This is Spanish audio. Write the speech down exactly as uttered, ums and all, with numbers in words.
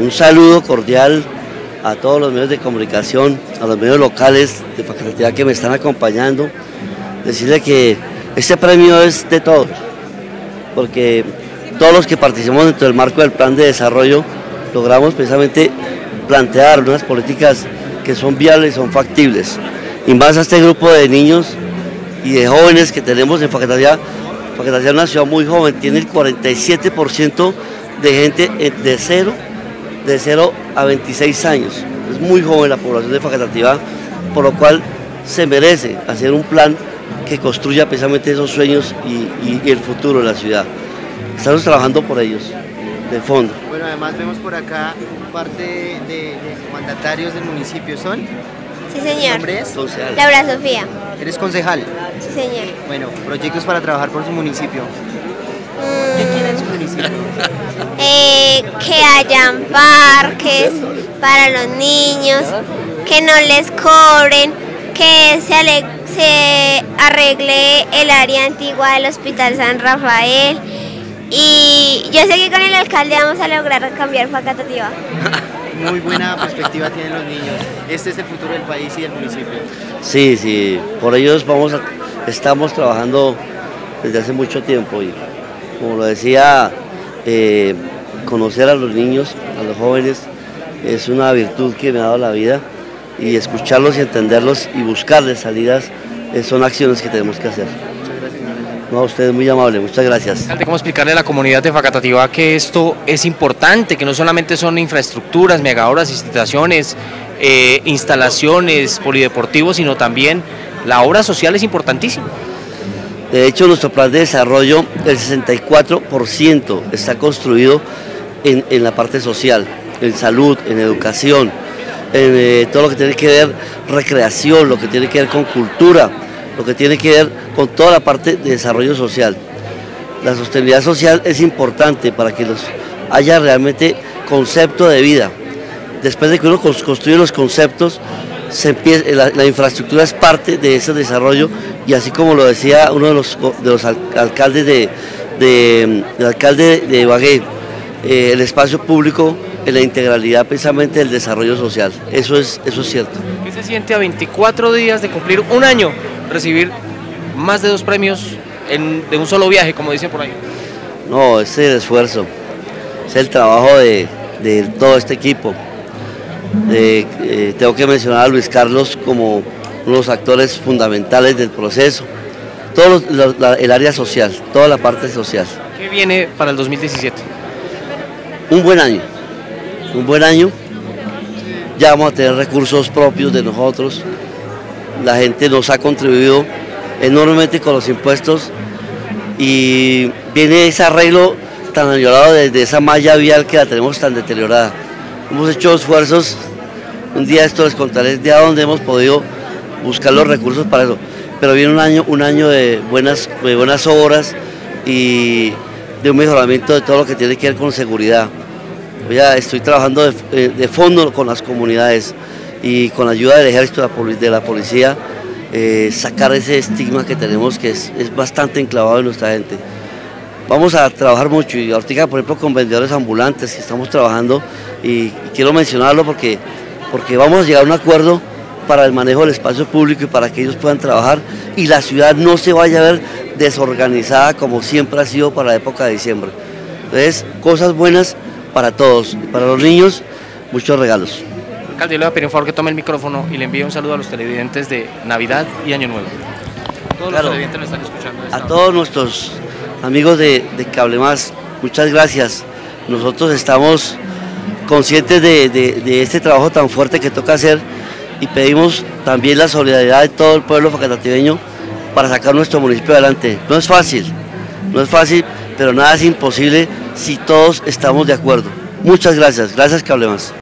un saludo cordial a todos los medios de comunicación, a los medios locales de Facatativá que me están acompañando, decirle que este premio es de todos, porque todos los que participamos dentro del marco del plan de desarrollo logramos precisamente plantear unas políticas que son viables, son factibles, y más a este grupo de niños y de jóvenes que tenemos en Facatativá. Facatativá es una ciudad muy joven, tiene el cuarenta y siete por ciento de gente de cero, de cero a veintiséis años. Es muy joven la población de Facatativá, por lo cual se merece hacer un plan que construya precisamente esos sueños y, y, y el futuro de la ciudad. Estamos trabajando por ellos, de fondo. Bueno, además vemos por acá parte de, de mandatarios del municipio, ¿son? Sí, señor. ¿Nombre es? Concejal. Laura Sofía. ¿Eres concejal? Sí, señor. Bueno, proyectos para trabajar por su municipio. Mm, ¿Qué quiere en su municipio? eh, que hayan parques para los niños, que no les cobren, que se, ale se arregle el área antigua del Hospital San Rafael. Y yo sé que con el alcalde vamos a lograr cambiar Facatativá. Muy buena perspectiva tienen los niños. Este es el futuro del país y del municipio. Sí, sí, por ellos vamos a, estamos trabajando desde hace mucho tiempo y como lo decía, eh, conocer a los niños, a los jóvenes, es una virtud que me ha dado la vida, y escucharlos y entenderlos y buscarles salidas eh, son acciones que tenemos que hacer. No, a usted es muy amable, muchas gracias. ¿Cómo explicarle a la comunidad de Facatativá que esto es importante, que no solamente son infraestructuras, megaobras, instalaciones, eh, instalaciones, polideportivos, sino también la obra social es importantísima? De hecho, nuestro plan de desarrollo, el sesenta y cuatro por ciento está construido en, en la parte social, en salud, en educación, en eh, todo lo que tiene que ver recreación, lo que tiene que ver con cultura, lo que tiene que ver con toda la parte de desarrollo social. La sostenibilidad social es importante para que los haya realmente concepto de vida. Después de que uno construye los conceptos, se empieza, la, la infraestructura es parte de ese desarrollo, y así como lo decía uno de los, de los alcaldes de, de, el alcalde de Ibagué, eh, el espacio público en la integralidad precisamente del desarrollo social. Eso es, eso es cierto. ¿Qué se siente a veinticuatro días de cumplir un año, recibir más de dos premios en, de un solo viaje, como dicen por ahí? No, ese es el esfuerzo, es el trabajo de, de todo este equipo. De, eh, tengo que mencionar a Luis Carlos como uno de los actores fundamentales del proceso, todo los, la, la, el área social, toda la parte social. ¿Qué viene para el dos mil diecisiete? Un buen año, un buen año, ya vamos a tener recursos propios de nosotros, la gente nos ha contribuido enormemente con los impuestos y viene ese arreglo tan añorado desde esa malla vial que la tenemos tan deteriorada. Hemos hecho esfuerzos, un día esto les contaré de a dónde hemos podido buscar los recursos para eso, pero viene un año, un año de, buenas, de buenas obras y de un mejoramiento de todo lo que tiene que ver con seguridad. Ya estoy trabajando de, de fondo con las comunidades y con la ayuda del ejército, de la policía, eh, sacar ese estigma que tenemos, que es, es bastante enclavado en nuestra gente. Vamos a trabajar mucho, y ahorita por ejemplo con vendedores ambulantes que estamos trabajando, y, y quiero mencionarlo porque, porque vamos a llegar a un acuerdo para el manejo del espacio público y para que ellos puedan trabajar y la ciudad no se vaya a ver desorganizada como siempre ha sido para la época de diciembre. Entonces, cosas buenas para todos, y para los niños, muchos regalos. Alcalde, yo le voy a pedir un favor que tome el micrófono y le envíe un saludo a los televidentes de Navidad y Año Nuevo. Todos Claro, los televidentes lo están escuchando. A todos nuestros amigos de, de Cable Más, muchas gracias. Nosotros estamos conscientes de, de, de este trabajo tan fuerte que toca hacer, y pedimos también la solidaridad de todo el pueblo facatativeño para sacar nuestro municipio adelante. No es fácil, no es fácil, pero nada es imposible si todos estamos de acuerdo. Muchas gracias, gracias Cable Más.